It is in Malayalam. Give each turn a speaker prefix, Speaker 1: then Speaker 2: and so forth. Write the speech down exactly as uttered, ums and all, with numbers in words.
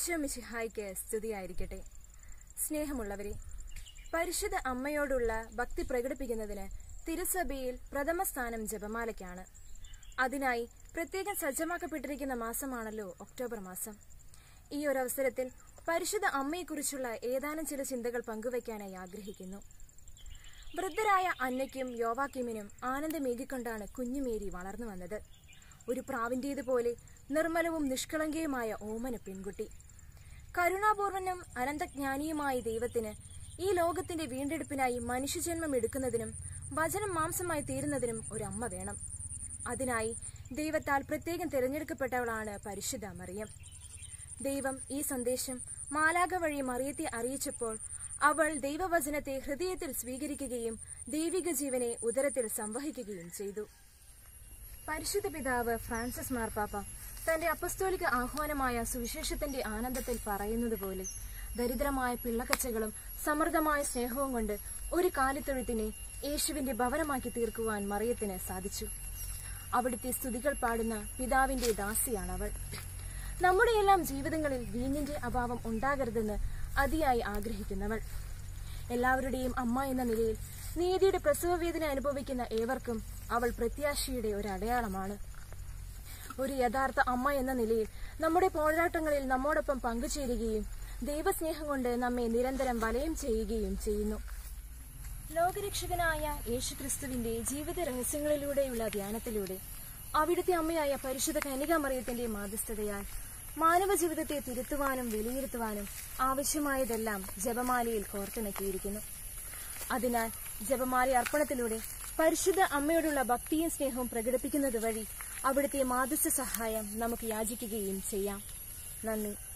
Speaker 1: ഈശോ മിശിഹായ്ക്ക് സ്തുതിയായിരിക്കട്ടെ. സ്നേഹമുള്ളവരെ, പരിശുദ്ധ അമ്മയോടുള്ള ഭക്തി പ്രകടിപ്പിക്കുന്നതിന് തിരുസഭയിൽ പ്രഥമ സ്ഥാനം ജപമാലയ്ക്കാണ്. അതിനായി പ്രത്യേകം സജ്ജമാക്കപ്പെട്ടിരിക്കുന്ന മാസമാണല്ലോ ഒക്ടോബർ മാസം. ഈ ഒരു അവസരത്തിൽ പരിശുദ്ധ അമ്മയെക്കുറിച്ചുള്ള ഏതാനും ചില ചിന്തകൾ പങ്കുവയ്ക്കാനായി ആഗ്രഹിക്കുന്നു. വൃദ്ധരായ അന്നയ്ക്കും യോവാക്കിമിനും ആനന്ദമേകിക്കൊണ്ടാണ് കുഞ്ഞുമേരി വളർന്നു വന്നത്. ഒരു പ്രാവിൻ്റേതുപോലെ നിർമ്മലവും നിഷ്കളങ്കയുമായ ഓമന പെൺകുട്ടി. കരുണാപൂർണനും അനന്തജ്ഞാനിയുമായ ദൈവത്തിന് ഈ ലോകത്തിന്റെ വീണ്ടെടുപ്പിനായി മനുഷ്യജന്മം എടുക്കുന്നതിനും വചനം മാംസമായി തീരുന്നതിനും ഒരമ്മ വേണം. അതിനായി ദൈവത്താൽ പ്രത്യേകം തിരഞ്ഞെടുക്കപ്പെട്ടവളാണ് പരിശുദ്ധ മറിയം. ദൈവം ഈ സന്ദേശം മാലാഖ വഴി മറിയത്തെ അറിയിച്ചപ്പോൾ അവൾ ദൈവവചനത്തെ ഹൃദയത്തിൽ സ്വീകരിക്കുകയും ദൈവിക ജീവനെ ഉദരത്തിൽ സംവഹിക്കുകയും ചെയ്തു. പരിശുദ്ധ പിതാവ് ഫ്രാൻസിസ് മാർപ്പാപ്പ തന്റെ അപ്പസ്തോലിക ആഹ്വാനമായ സുവിശേഷത്തിന്റെ ആനന്ദത്തിൽ പറയുന്നത് പോലെ ദരിദ്രമായ പിള്ളക്കച്ചകളും സമൃദ്ധമായ സ്നേഹവും കൊണ്ട് ഒരു കാലിത്തൊഴുത്തിനെ യേശുവിന്റെ ഭവനമാക്കി തീർക്കുവാൻ മറിയത്തിന് സാധിച്ചു. അവിടുത്തെ സ്തുതികൾ പാടുന്ന പിതാവിന്റെ ദാസിയാണവൾ. നമ്മുടെയെല്ലാം ജീവിതങ്ങളിൽ വീഞ്ഞിന്റെ അഭാവം ഉണ്ടാകരുതെന്ന് അതിയായി ആഗ്രഹിക്കുന്നവൾ. എല്ലാവരുടെയും അമ്മ എന്ന നിലയിൽ നീതിയുടെ പ്രസവവേദന അനുഭവിക്കുന്ന ഏവർക്കും അവൾ പ്രത്യാശയുടെ ഒരു അടയാളമാണ്. ഒരു യഥാർത്ഥ അമ്മ എന്ന നിലയിൽ നമ്മുടെ പോരാട്ടങ്ങളിൽ നമ്മോടൊപ്പം പങ്കുചേരുകയും ദൈവസ്നേഹം കൊണ്ട് നമ്മെ നിരന്തരം വലയം ചെയ്യുകയും ചെയ്യുന്നു. ലോകരക്ഷകനായ യേശുക്രിസ്തുവിന്റെ ജീവിത രഹസ്യങ്ങളിലൂടെയുള്ള ധ്യാനത്തിലൂടെ അവിടുത്തെ അമ്മയായ പരിശുദ്ധ കന്യകാമറിയത്തിന്റെ മാധ്യസ്ഥതയാൽ മാനവ ജീവിതത്തെ തിരുത്തുവാനും വിലയിരുത്തുവാനും ആവശ്യമായതെല്ലാം ജപമാലയിൽ കോർത്തിണക്കിയിരിക്കുന്നു. അതിനാൽ ജപമാല അർപ്പണത്തിലൂടെ പരിശുദ്ധ അമ്മയോടുള്ള ഭക്തിയും സ്നേഹവും പ്രകടിപ്പിക്കുന്നത് വഴി അവിടുത്തെ മാധ്യസ്ഥ സഹായം നമുക്ക് യാചിക്കുകയും ചെയ്യാം. നന്ദി.